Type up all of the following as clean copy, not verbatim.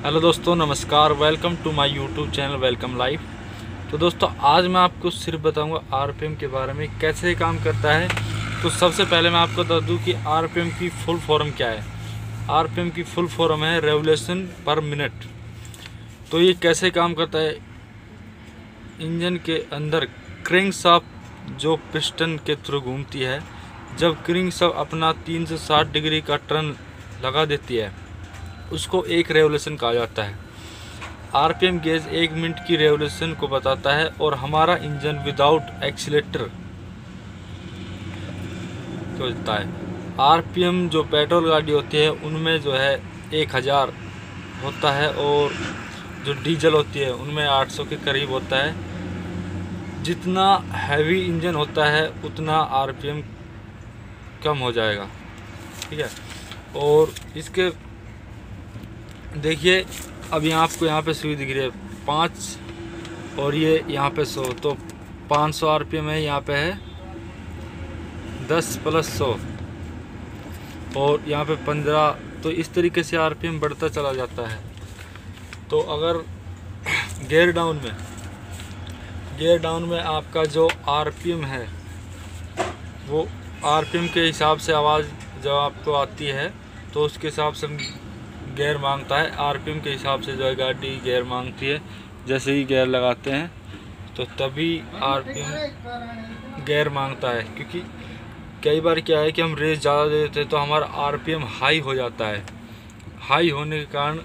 Hello दोस्तों, नमस्कार। Welcome to my YouTube channel Welcome Life. तो दोस्तों, आज मैं आपको सिर्फ बताऊंगा आरपीएम के बारे में, कैसे काम करता है। तो सबसे पहले मैं आपको बता दूं कि आरपीएम की फुल फॉर्म क्या है। आरपीएम की फुल फॉर्म है रेवोल्यूशन पर मिनट। तो ये कैसे काम करता है, इंजन के अंदर क्रैंकशाफ्ट जो पिस्टन के थ्रू घूमती है, जब क्रैंकशाफ्ट अपना 360 डिग्री का टर्न लगा देती है, उसको एक रेवोल्यूशन कहा जाता है। आरपीएम गेज 1 मिनट की रेवोल्यूशन को बताता है और हमारा इंजन विदाउट एक्सीलेटर चलता है। आरपीएम जो पेट्रोल गाड़ी होती है उनमें जो है 1000 होता है, और जो डीजल होती है उनमें 800 के करीब होता है। जितना हैवी इंजन होता है उतना आरपीएम कम हो जाएगा, ठीक है। और इसके देखिए, अभी आपको यहाँ पे सुई दिख रही है 5 और ये यहाँ पे 100, तो 500 आरपीएम है। यहाँ पे है 10 + 100 और यहाँ पे 15। तो इस तरीके से आरपीएम बढ़ता चला जाता है। तो अगर गियर डाउन में आपका जो आरपीएम है, वो आरपीएम के हिसाब से आवाज़ जब आपको आती है तो उसके हिसाब से गियर मांगता है। आरपीएम के हिसाब से जो है गाड़ी गियर मांगती है। जैसे ही गियर लगाते हैं तो तभी आरपीएम गियर मांगता है, क्योंकि कई बार क्या है कि हम रेस ज़्यादा दे देते हैं तो हमारा आरपीएम हाई हो जाता है। हाई होने के कारण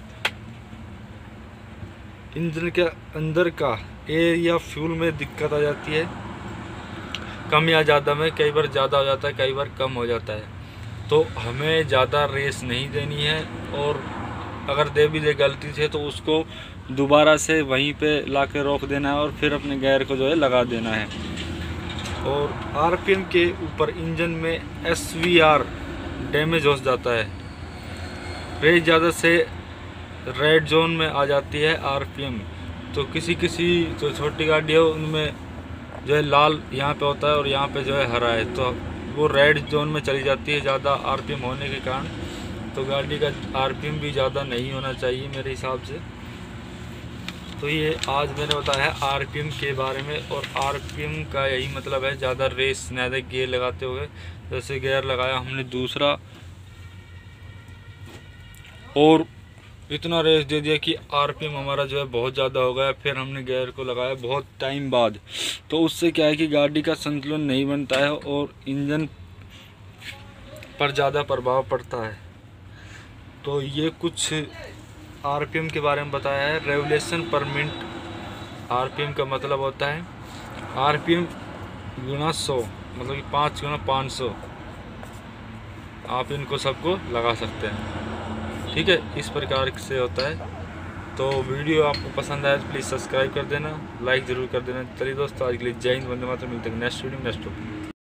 इंजन के अंदर का एयर या फ्यूल में दिक्कत आ जाती है, कम या ज़्यादा में। कई बार ज़्यादा हो जाता है, कई बार कम हो जाता है। तो हमें ज़्यादा रेस नहीं देनी है, और अगर दे भी दे गलती से तो उसको दोबारा से वहीं पे ला के रोक देना है और फिर अपने गियर को जो है लगा देना है। और आरपीएम के ऊपर इंजन में एसवीआर डैमेज हो जाता है। रेस ज़्यादा से रेड जोन में आ जाती है आरपीएम। तो किसी जो छोटी गाड़ी है उनमें जो है लाल यहाँ पे होता है और यहाँ पे जो है हरा है, तो वो रेड जोन में चली जाती है ज़्यादा आरपीएम होने के कारण। तो गाड़ी का आरपीएम भी ज़्यादा नहीं होना चाहिए मेरे हिसाब से। तो ये आज मैंने बताया है आरपीएम के बारे में, और आरपीएम का यही मतलब है ज़्यादा रेस न दे गियर लगाते हुए। जैसे गियर लगाया हमने दूसरा और इतना रेस दे दिया कि आरपीएम हमारा जो है बहुत ज़्यादा हो गया, फिर हमने गियर को लगाया बहुत टाइम बाद, तो उससे क्या है कि गाड़ी का संतुलन नहीं बनता है और इंजन पर ज़्यादा प्रभाव पड़ता है। तो ये कुछ आरपीएम के बारे में बताया है। रेवोल्यूशन पर मिनट आरपीएम का मतलब होता है आरपीएम गुना 100, मतलब कि 5 गुना 500। आप इनको सबको लगा सकते हैं, ठीक है। इस प्रकार से होता है। तो वीडियो आपको पसंद आया तो प्लीज़ सब्सक्राइब कर देना, लाइक ज़रूर कर देना। चलिए दोस्तों, आज के लिए जय हिंद, वंदे मातरम। मिलते हैं नेक्स्ट वीडियो नेक्स्ट टॉपिक।